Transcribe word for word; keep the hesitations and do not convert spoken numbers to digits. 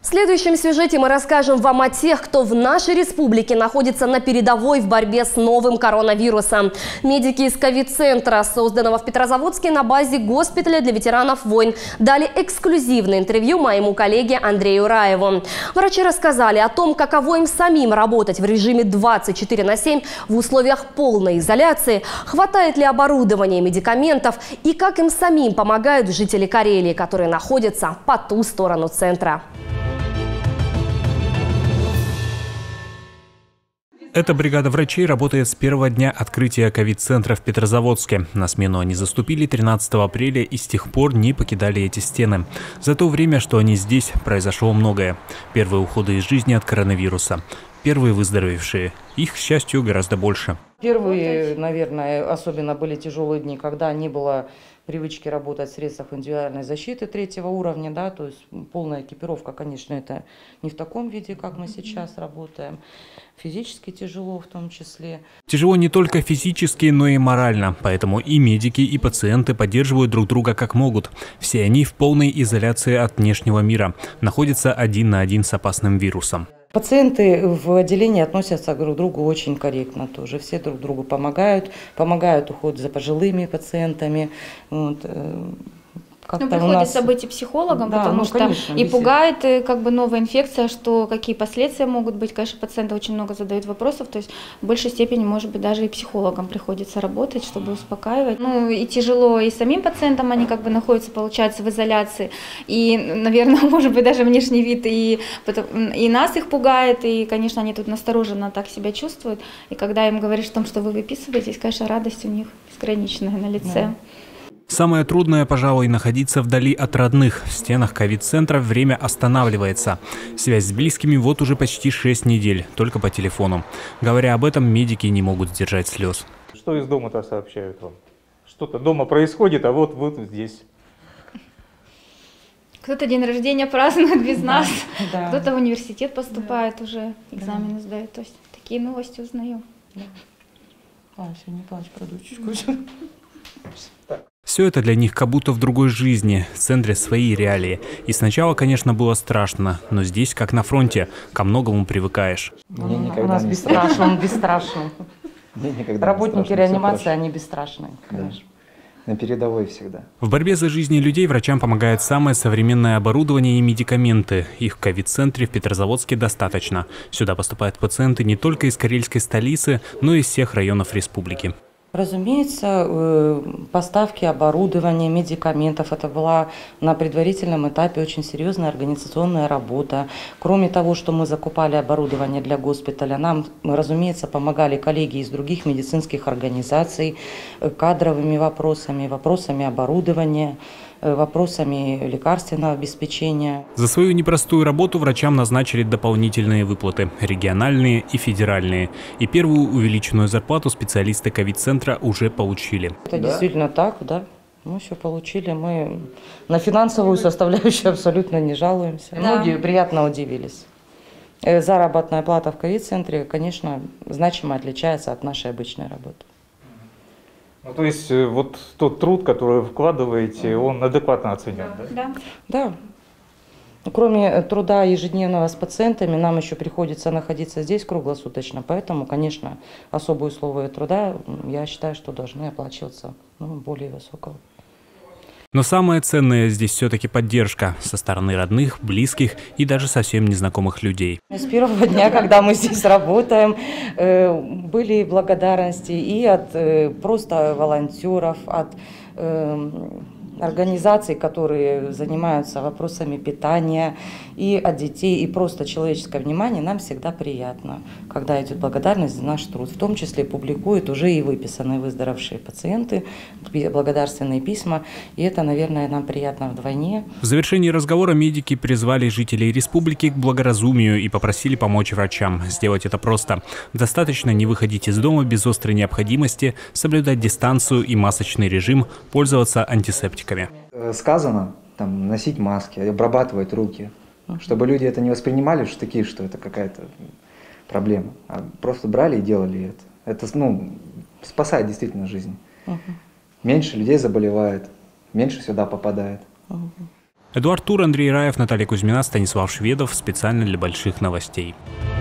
В следующем сюжете мы расскажем вам о тех, кто в нашей республике находится на передовой в борьбе с новым коронавирусом. Медики из ковид-центра, созданного в Петрозаводске на базе госпиталя для ветеранов войн, дали эксклюзивное интервью моему коллеге Андрею Раеву. Врачи рассказали о том, каково им самим работать в режиме двадцать четыре на семь в условиях полной изоляции, хватает ли оборудования и медикаментов и как им самим помогают жители Карелии, которые находятся по ту сторону центра. Эта бригада врачей работает с первого дня открытия ковид-центра в Петрозаводске. На смену они заступили тринадцатого апреля и с тех пор не покидали эти стены. За то время, что они здесь, произошло многое. Первые уходы из жизни от коронавируса. Первые выздоровевшие. Их, к счастью, гораздо больше. Первые, наверное, особенно были тяжелые дни, когда не было привычки работать в средствах индивидуальной защиты третьего уровня, да, то есть полная экипировка, конечно, это не в таком виде, как мы сейчас работаем. Физически тяжело в том числе. Тяжело не только физически, но и морально. Поэтому и медики, и пациенты поддерживают друг друга как могут. Все они в полной изоляции от внешнего мира. Находятся один на один с опасным вирусом. Пациенты в отделении относятся друг к другу очень корректно тоже. Все друг другу помогают, помогают уход за пожилыми пациентами. Вот. Ну, приходится нас... быть и психологом, да, потому ну, что конечно, и пугает как бы новая инфекция, что какие последствия могут быть. Конечно, пациенты очень много задают вопросов, то есть в большей степени, может быть, даже и психологам приходится работать, чтобы успокаивать. Ну и тяжело и самим пациентам, они как бы находятся, получается, в изоляции. И, наверное, может быть, даже внешний вид и, и нас их пугает, и, конечно, они тут настороженно так себя чувствуют. И когда им говоришь о том, что вы выписываетесь, конечно, радость у них безграничная на лице. Да. Самое трудное, пожалуй, находиться вдали от родных. В стенах ковид-центра время останавливается. Связь с близкими вот уже почти шесть недель, только по телефону. Говоря об этом, медики не могут сдержать слез. Что из дома-то сообщают вам? Что-то дома происходит, а вот вы здесь. Кто-то день рождения празднует без да, нас, да. Кто-то в университет поступает, да. уже экзамены да. сдает. То есть такие новости узнаем. Да. Ася, не плачь про дочечку. Все это для них как будто в другой жизни, в центре свои реалии. И сначала, конечно, было страшно, но здесь, как на фронте, ко многому привыкаешь. Мне никогда У нас бесстрашный, он бесстрашный. Работники реанимации, они бесстрашные, конечно. На передовой всегда. В борьбе за жизни людей врачам помогает самое современное оборудование и медикаменты. Их в ковид-центре в Петрозаводске достаточно. Сюда поступают пациенты не только из карельской столицы, но и из всех районов республики. Разумеется, поставки оборудования, медикаментов – это была на предварительном этапе очень серьезная организационная работа. Кроме того, что мы закупали оборудование для госпиталя, нам, разумеется, помогали коллеги из других медицинских организаций кадровыми вопросами, вопросами оборудования, вопросами лекарственного обеспечения. За свою непростую работу врачам назначили дополнительные выплаты – региональные и федеральные. И первую увеличенную зарплату специалисты ковид-центра уже получили. Это да? действительно так, да. Мы все получили. Мы на финансовую составляющую абсолютно не жалуемся. Да. Многие приятно удивились. Заработная плата в ковид-центре, конечно, значимо отличается от нашей обычной работы. Ну, то есть вот тот труд, который вы вкладываете, он адекватно оценен, да? Да. Да. Кроме труда ежедневного с пациентами, нам еще приходится находиться здесь круглосуточно, поэтому, конечно, особые условия труда, я считаю, что должны оплачиваться ну, более высокого. Но самое ценное здесь все-таки поддержка со стороны родных, близких и даже совсем незнакомых людей. С первого дня, когда мы здесь работаем, были благодарности и от просто волонтеров, от организаций, которые занимаются вопросами питания, и от детей, и просто человеческое внимание, нам всегда приятно, когда идет благодарность за наш труд. В том числе публикуют уже и выписанные выздоровевшие пациенты, благодарственные письма, и это, наверное, нам приятно вдвойне. В завершении разговора медики призвали жителей республики к благоразумию и попросили помочь врачам. Сделать это просто. Достаточно не выходить из дома без острой необходимости, соблюдать дистанцию и масочный режим, пользоваться антисептиками. Сказано там, носить маски, обрабатывать руки, чтобы люди это не воспринимали что такие, что это какая-то проблема, а просто брали и делали это. Это ну, спасает действительно жизнь. Меньше людей заболевает, меньше сюда попадает. Эдуард Тур, Андрей Раев, Наталья Кузьмина, Станислав Шведов. Специально для больших новостей.